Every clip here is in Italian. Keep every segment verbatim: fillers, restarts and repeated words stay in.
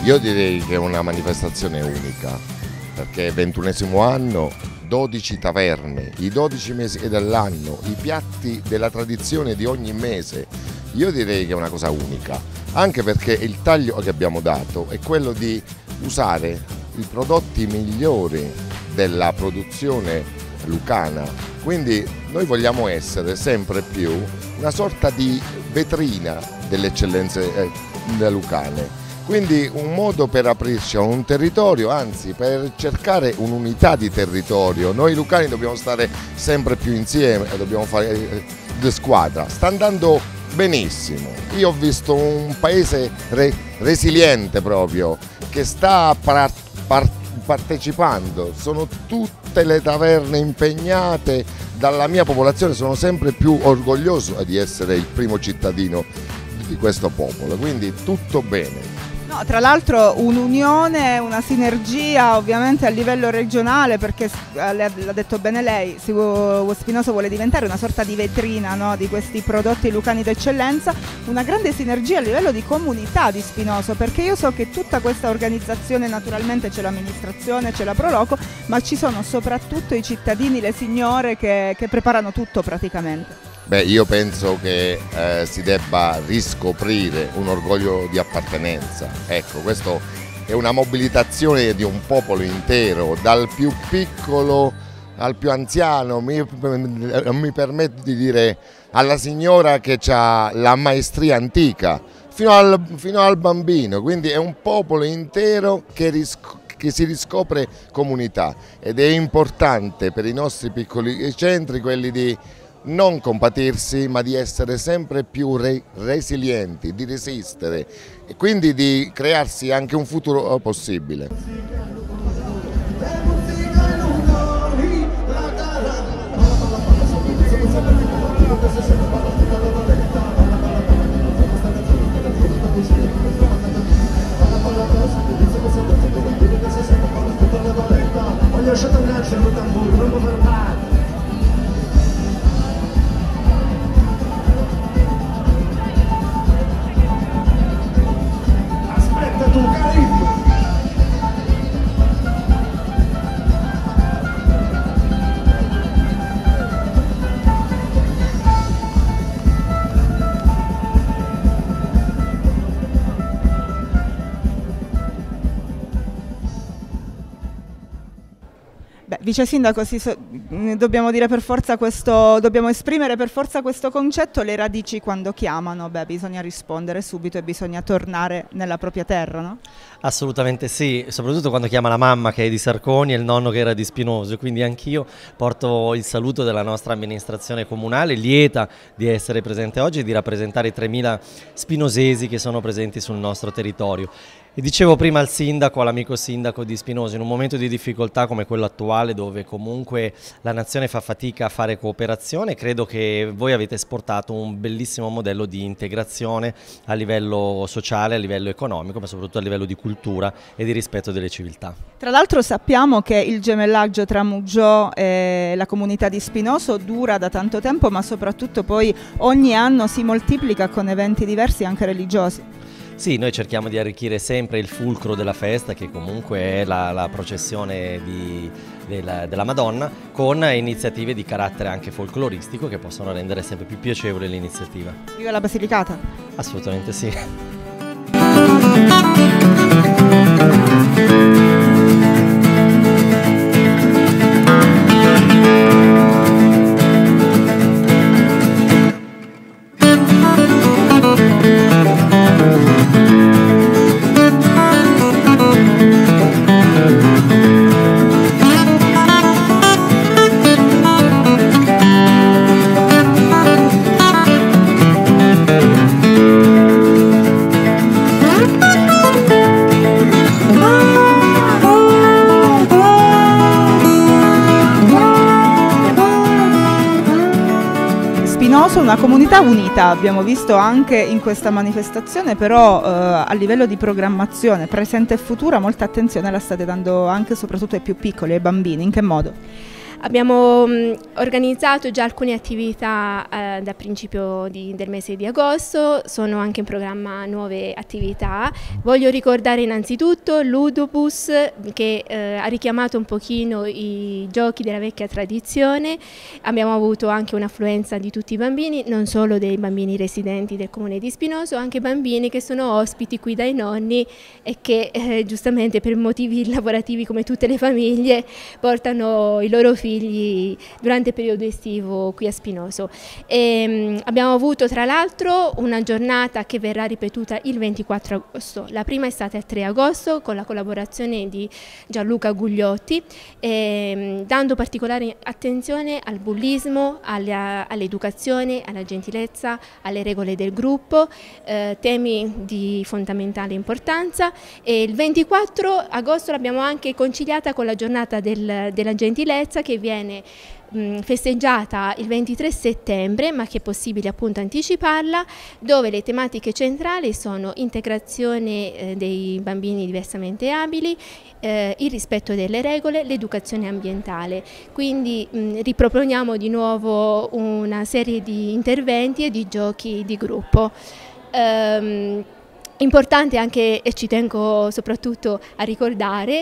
Io direi che è una manifestazione unica, perché è ventunesimo anno, dodici taverne, i dodici mesi dell'anno, i piatti della tradizione di ogni mese. Io direi che è una cosa unica, anche perché il taglio che abbiamo dato è quello di usare i prodotti migliori della produzione lucana. Quindi noi vogliamo essere sempre più una sorta di vetrina delle eccellenze lucane. Quindi un modo per aprirci a un territorio, anzi per cercare un'unità di territorio. Noi lucani dobbiamo stare sempre più insieme e dobbiamo fare di squadra. Sta andando benissimo. Io ho visto un paese re resiliente proprio, che sta par par partecipando. Sono tutte le taverne impegnate dalla mia popolazione, sono sempre più orgoglioso di essere il primo cittadino di questo popolo, quindi tutto bene. No, tra l'altro un'unione, una sinergia ovviamente a livello regionale, perché l'ha detto bene lei, Spinoso vuole diventare una sorta di vetrina, no, di questi prodotti lucani d'eccellenza, una grande sinergia a livello di comunità di Spinoso, perché io so che tutta questa organizzazione, naturalmente c'è l'amministrazione, c'è la Proloco, ma ci sono soprattutto i cittadini, le signore che, che preparano tutto praticamente. Beh, io penso che eh, si debba riscoprire un orgoglio di appartenenza. Ecco, questo è una mobilitazione di un popolo intero, dal più piccolo al più anziano, mi, mi permetto di dire alla signora che ha la maestria antica, fino al, fino al bambino, quindi è un popolo intero che riscopre che si riscopre comunità, ed è importante per i nostri piccoli centri quelli di non compatirsi, ma di essere sempre più re resilienti, di resistere e quindi di crearsi anche un futuro possibile. Beh, Vice Sindaco, sì, so, dobbiamo dire per forza questo, dobbiamo esprimere per forza questo concetto: le radici quando chiamano, beh, bisogna rispondere subito e bisogna tornare nella propria terra, no? Assolutamente sì, soprattutto quando chiama la mamma che è di Sarconi e il nonno che era di Spinoso, quindi anch'io porto il saluto della nostra amministrazione comunale, lieta di essere presente oggi e di rappresentare i tremila spinosesi che sono presenti sul nostro territorio. E dicevo prima al sindaco, all'amico sindaco di Spinoso, in un momento di difficoltà come quello attuale, dove comunque la nazione fa fatica a fare cooperazione, credo che voi avete esportato un bellissimo modello di integrazione a livello sociale, a livello economico, ma soprattutto a livello di cultura e di rispetto delle civiltà. Tra l'altro sappiamo che il gemellaggio tra Muggio e la comunità di Spinoso dura da tanto tempo, ma soprattutto poi ogni anno si moltiplica con eventi diversi anche religiosi. Sì, noi cerchiamo di arricchire sempre il fulcro della festa, che comunque è la, la processione di, della, della Madonna, con iniziative di carattere anche folcloristico che possono rendere sempre più piacevole l'iniziativa. Viva la Basilicata! Assolutamente sì. Spinoso, una comunità unita, abbiamo visto anche in questa manifestazione, però eh, a livello di programmazione presente e futura molta attenzione la state dando anche e soprattutto ai più piccoli, ai bambini. In che modo? Abbiamo mh, organizzato già alcune attività eh, da principio di, del mese di agosto, sono anche in programma nuove attività. Voglio ricordare innanzitutto Ludobus, che eh, ha richiamato un pochino i giochi della vecchia tradizione. Abbiamo avuto anche un'affluenza di tutti i bambini, non solo dei bambini residenti del comune di Spinoso, anche bambini che sono ospiti qui dai nonni e che eh, giustamente per motivi lavorativi come tutte le famiglie portano i loro figli durante il periodo estivo qui a Spinoso. E, mh, abbiamo avuto tra l'altro una giornata che verrà ripetuta il ventiquattro agosto. La prima è stata il tre agosto con la collaborazione di Gianluca Gugliotti, e, mh, dando particolare attenzione al bullismo, all'educazione, alla gentilezza, alle regole del gruppo, eh, temi di fondamentale importanza. E il ventiquattro agosto l'abbiamo anche conciliata con la giornata del, della gentilezza, che viene mh, festeggiata il ventitré settembre, ma che è possibile appunto anticiparla, dove le tematiche centrali sono integrazione eh, dei bambini diversamente abili, eh, il rispetto delle regole, l'educazione ambientale. Quindi mh, riproponiamo di nuovo una serie di interventi e di giochi di gruppo. Um, Importante anche, e ci tengo soprattutto a ricordare,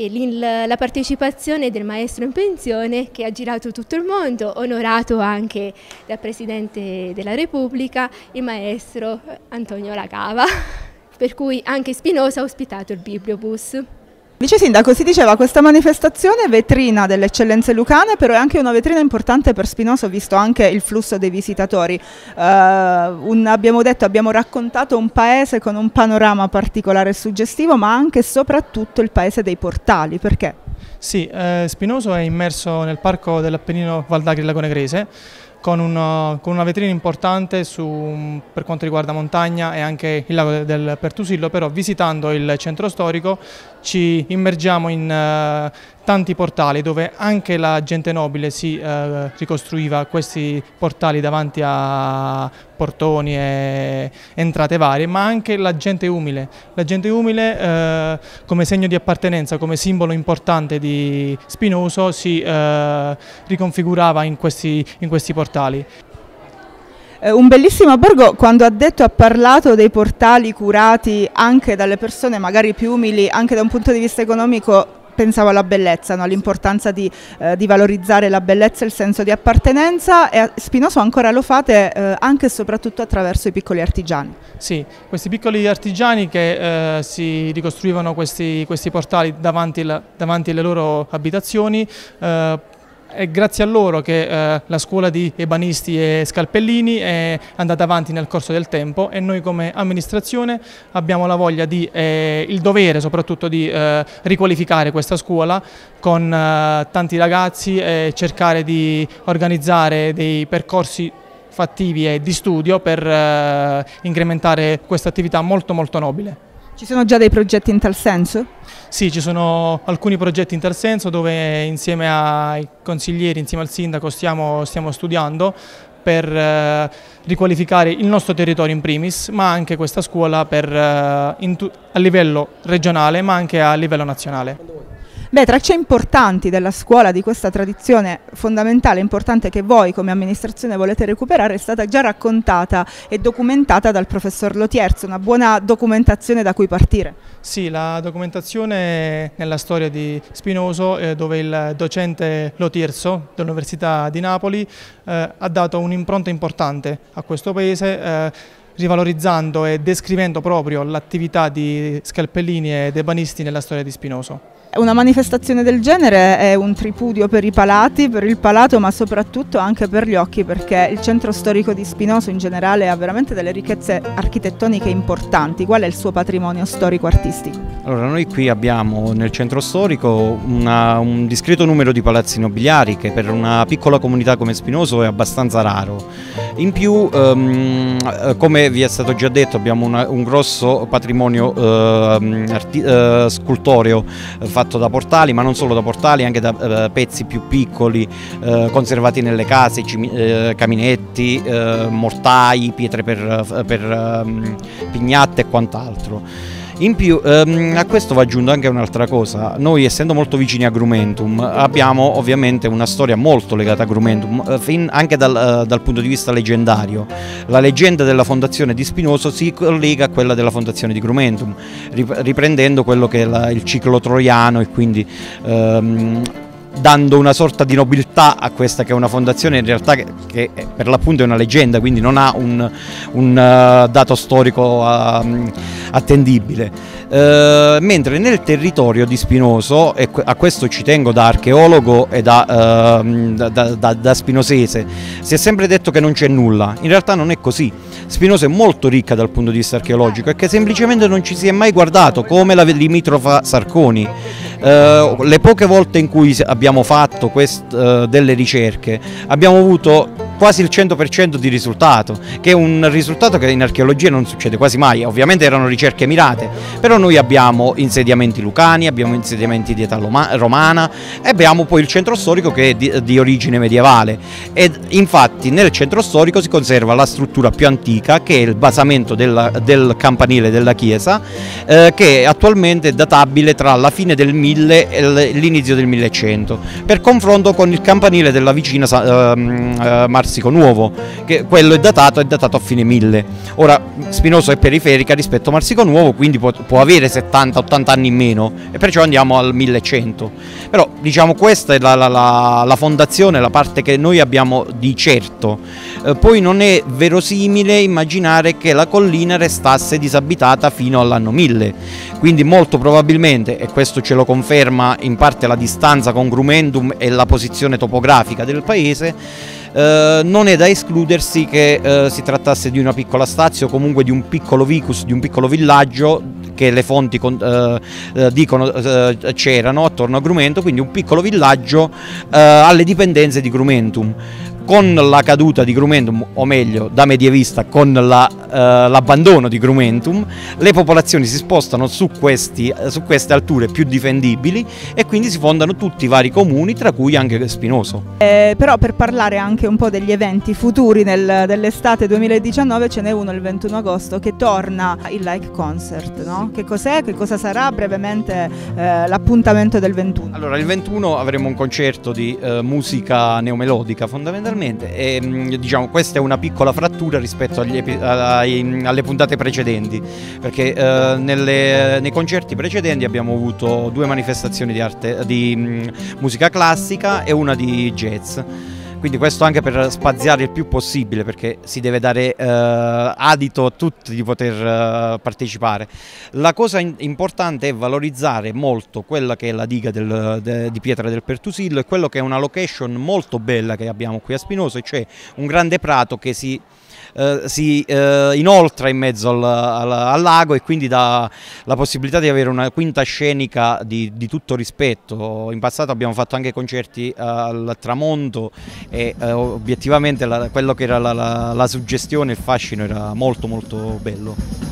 la partecipazione del maestro in pensione, che ha girato tutto il mondo, onorato anche dal Presidente della Repubblica, il maestro Antonio Lacava, per cui anche Spinoso ha ospitato il Bibliobus. Vice Sindaco, si diceva questa manifestazione è vetrina delle eccellenze lucane, però è anche una vetrina importante per Spinoso, visto anche il flusso dei visitatori. Uh, un, abbiamo detto, abbiamo raccontato un paese con un panorama particolare e suggestivo, ma anche e soprattutto il paese dei portali. Perché? Sì, eh, Spinoso è immerso nel parco dell'Appennino Val d'Agri-Lago Negrese, con una, con una vetrina importante su, per quanto riguarda montagna e anche il lago del Pertusillo, però visitando il centro storico ci immergiamo in uh, tanti portali dove anche la gente nobile si uh, ricostruiva questi portali davanti a portoni e entrate varie, ma anche la gente umile, la gente umile uh, come segno di appartenenza, come simbolo importante di Spinoso si uh, riconfigurava in questi, in questi portali. Un bellissimo borgo, quando ha detto, ha parlato dei portali curati anche dalle persone magari più umili, anche da un punto di vista economico, pensavo alla bellezza, no? All'importanza di, eh, di valorizzare la bellezza e il senso di appartenenza, e a Spinoso ancora lo fate eh, anche e soprattutto attraverso i piccoli artigiani. Sì, questi piccoli artigiani che eh, si ricostruivano questi, questi portali davanti, la, davanti alle loro abitazioni. Eh, È grazie a loro che eh, la scuola di ebanisti e scalpellini è andata avanti nel corso del tempo, e noi come amministrazione abbiamo la voglia di, eh, il dovere soprattutto di eh, riqualificare questa scuola con eh, tanti ragazzi e cercare di organizzare dei percorsi fattivi e di studio per eh, incrementare questa attività molto molto nobile. Ci sono già dei progetti in tal senso? Sì, ci sono alcuni progetti in tal senso dove insieme ai consiglieri, insieme al sindaco stiamo, stiamo studiando per eh, riqualificare il nostro territorio in primis, ma anche questa scuola per, eh, in a livello regionale ma anche a livello nazionale. Beh, tracce importanti della scuola, di questa tradizione fondamentale e importante che voi come amministrazione volete recuperare, è stata già raccontata e documentata dal professor Lotierzo, una buona documentazione da cui partire. Sì, la documentazione nella storia di Spinoso, eh, dove il docente Lotierzo dell'Università di Napoli eh, ha dato un'impronta importante a questo paese, eh, rivalorizzando e descrivendo proprio l'attività di scalpellini ed ebanisti nella storia di Spinoso. Una manifestazione del genere è un tripudio per i palati, per il palato, ma soprattutto anche per gli occhi, perché il centro storico di Spinoso in generale ha veramente delle ricchezze architettoniche importanti. Qual è il suo patrimonio storico-artistico? Allora, noi qui abbiamo nel centro storico una, un discreto numero di palazzi nobiliari, che per una piccola comunità come Spinoso è abbastanza raro. In più, ehm, come vi è stato già detto, abbiamo una, un grosso patrimonio ehm, arti, eh, scultoreo fatto da portali, ma non solo da portali, anche da eh, pezzi più piccoli eh, conservati nelle case, eh, caminetti, eh, mortai, pietre per, per eh, pignatte e quant'altro. In più ehm, a questo va aggiunto anche un'altra cosa: noi, essendo molto vicini a Grumentum, abbiamo ovviamente una storia molto legata a Grumentum, eh, fin, anche dal, eh, dal punto di vista leggendario. La leggenda della fondazione di Spinoso si collega a quella della fondazione di Grumentum, riprendendo quello che è la, il ciclo troiano, e quindi ehm, dando una sorta di nobiltà a questa che è una fondazione in realtà che, che per l'appunto è una leggenda, quindi non ha un, un uh, dato storico uh, attendibile. Uh, mentre nel territorio di Spinoso, e a questo ci tengo da archeologo e da, uh, da, da, da spinosese, si è sempre detto che non c'è nulla. In realtà non è così. Spinoso è molto ricca dal punto di vista archeologico, e che semplicemente non ci si è mai guardato, come la limitrofa Sarconi. Uh, le poche volte in cui abbiamo fatto quest, uh, delle ricerche abbiamo avuto quasi il cento per cento di risultato, che è un risultato che in archeologia non succede quasi mai. Ovviamente erano ricerche mirate, però noi abbiamo insediamenti lucani, abbiamo insediamenti di età romana, e abbiamo poi il centro storico che è di, di origine medievale, ed infatti nel centro storico si conserva la struttura più antica, che è il basamento della, del campanile della chiesa, eh, che attualmente è databile tra la fine del mille e l'inizio del millecento, per confronto con il campanile della vicina eh, Marsico Nuovo, che quello è datato, è datato a fine mille. Ora Spinoso è periferica rispetto a Marsico Nuovo, quindi può, può avere settanta ottanta anni in meno, e perciò andiamo al millecento. Però diciamo questa è la, la, la, la fondazione, la parte che noi abbiamo di certo. Eh, poi non è verosimile immaginare che la collina restasse disabitata fino all'anno mille, quindi molto probabilmente, e questo ce lo conferma in parte la distanza con Grumentum e la posizione topografica del paese, Uh, non è da escludersi che uh, si trattasse di una piccola stazio, o comunque di un piccolo vicus, di un piccolo villaggio che le fonti con, uh, uh, dicono uh, c'erano attorno a Grumento, quindi un piccolo villaggio uh, alle dipendenze di Grumentum. Con la caduta di Grumentum, o meglio da medievista con l'abbandono la, uh, di Grumentum, le popolazioni si spostano su, questi, su queste alture più difendibili, e quindi si fondano tutti i vari comuni, tra cui anche Spinoso. Eh, però per parlare anche un po' degli eventi futuri nel, dell'estate duemiladiciannove, ce n'è uno il ventuno agosto che torna, il Like Concert, no? Che cos'è? Che cosa sarà brevemente eh, l'appuntamento del ventuno? Allora, il ventuno avremo un concerto di eh, musica neomelodica fondamentalmente. E, diciamo, questa è una piccola frattura rispetto agli, ai, alle puntate precedenti, perché eh, nelle, nei concerti precedenti abbiamo avuto due manifestazioni di, arte, di mh, musica classica e una di jazz. Quindi questo anche per spaziare il più possibile, perché si deve dare eh, adito a tutti di poter eh, partecipare. La cosa in importante è valorizzare molto quella che è la diga del, de, di Pietra del Pertusillo, e quello che è una location molto bella che abbiamo qui a Spinoso, cioè un grande prato che si Uh, si uh, inoltra in mezzo al, al, al lago, e quindi dà la possibilità di avere una quinta scenica di, di tutto rispetto. In passato abbiamo fatto anche concerti uh, al tramonto, e uh, obiettivamente la, quello che era la, la, la suggestione, il fascino era molto molto bello.